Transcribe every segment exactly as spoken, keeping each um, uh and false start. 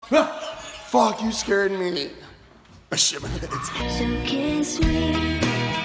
Fuck, you scared me. I shit my pants. So kiss me.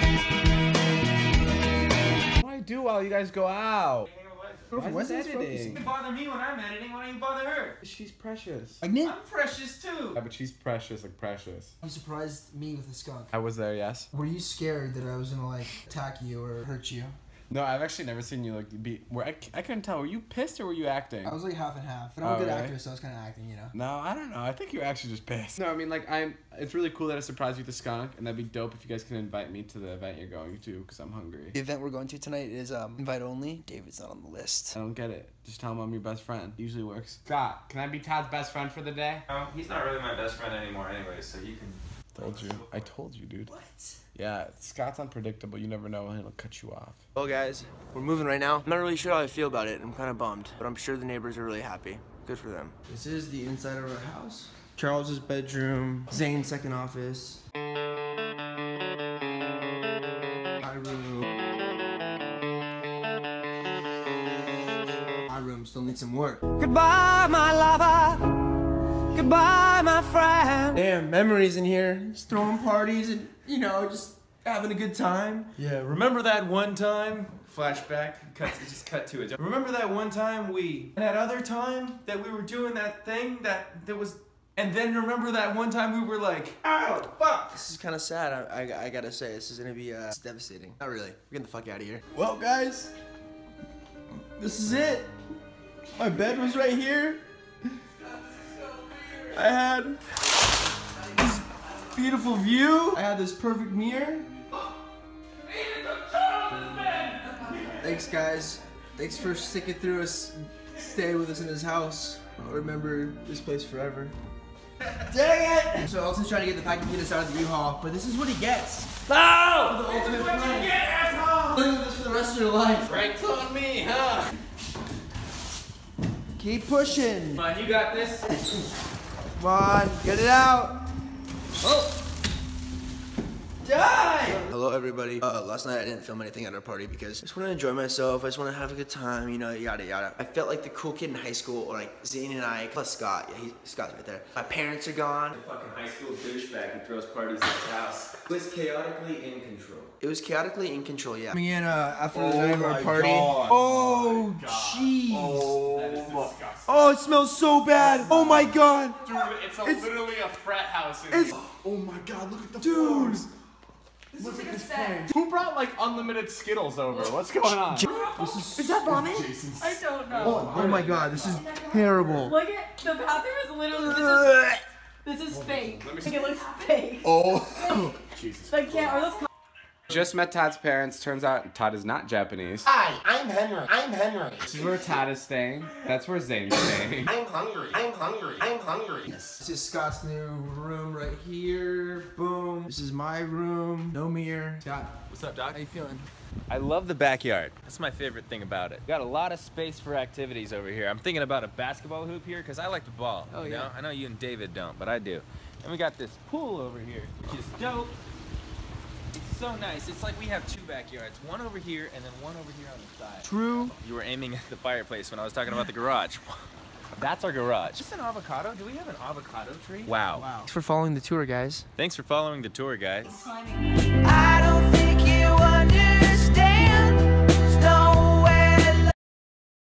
What do I do while you guys go out? What's editing? You bother me when I'm editing, why don't you bother her? She's precious. I'm precious too. Yeah, but she's precious, like precious. You surprised me with a skunk. I was there, yes. Were you scared that I was gonna like attack you or hurt you? No, I've actually never seen you like be. Where I, I couldn't tell. Were you pissed or were you acting? I was like half and half, but I'm Oh, a good really? actor, so I was kind of acting, you know. No, I don't know. I think you're actually just pissed. No, I mean like I'm. It's really cool that I surprised you with the skunk, and that'd be dope if you guys can invite me to the event you're going to, because I'm hungry. The event we're going to tonight is um, invite only. David's not on the list. I don't get it. Just tell him I'm your best friend. Usually works. Scott, can I be Todd's best friend for the day? Um, he's not really my best friend anymore anyway, so you can... Told you. I told you, dude. What? Yeah, Scott's unpredictable. You never know when he'll cut you off. Well, guys, we're moving right now. I'm not really sure how I feel about it. I'm kind of bummed, but I'm sure the neighbors are really happy. Good for them. This is the inside of our house. Charles's bedroom. Zane's second office. My room. My room still needs some work. Goodbye, my lover. Goodbye, my friend. Damn, memories in here. Just throwing parties and, you know, just having a good time. Yeah, remember that one time? Flashback, cut, it just cut to it. Remember that one time we, that other time that we were doing that thing that, that was, and then remember that one time we were like, oh, fuck. This is kind of sad, I, I, I gotta say. This is gonna be uh, devastating. Not really. We're getting the fuck out of here. Well, guys, this is it. My bed was right here. I had this beautiful view. I had this perfect mirror. Thanks, guys. Thanks for sticking through us, staying with us in this house. I'll remember this place forever. Dang it! So Elton's trying to get the packing peanuts out of the U-Haul, but this is what he gets. No! The ultimate plan. Get, asshole! Live with this for the rest of your life. Frank's on me, huh? Keep pushing. Come on, you got this. Come on, get it out. Oh. Die! Hello, everybody. Uh, last night I didn't film anything at our party because I just want to enjoy myself. I just want to have a good time, you know, yada yada. I felt like the cool kid in high school, or like Zane and I, plus Scott. Yeah, he, Scott's right there. My parents are gone. The fucking high school douchebag who throws parties at his house. It was chaotically in control. It was chaotically in control, yeah. Coming in uh, after Oh the night of our my party. God. Oh, jeez. Oh, Oh, it smells so bad. Oh my God. Dude, it's, a, It's- literally a frat house. In It's, Oh my god, look at the dude. floors. Look at this place. Who brought like unlimited Skittles over? What's going on? This is, is that vomit? I don't know. Oh my God, this is terrible. Look at the bathroom is literally this is this is fake. Like it looks fake. Oh. Jesus. Like yeah, are those Just met Todd's parents. Turns out Todd is not Japanese. Hi, I'm Henry. I'm Henry. This is where Todd is staying. That's where Zane's staying. I'm hungry. I'm hungry. I'm hungry. This is Scott's new room right here. Boom. This is my room. No mirror. Scott, What's up, Doc? how you feeling? I love the backyard. That's my favorite thing about it. We got a lot of space for activities over here. I'm thinking about a basketball hoop here because I like the ball. Oh, you yeah. know? I know you and David don't, but I do. And we got this pool over here, which is dope. It's so nice. It's like we have two backyards. One over here and then one over here on the side. True. You were aiming at the fireplace when I was talking about the garage. That's our garage. Is this an avocado? Do we have an avocado tree? Wow. Wow. Thanks for following the tour, guys. Thanks for following the tour, guys. climbing? I don't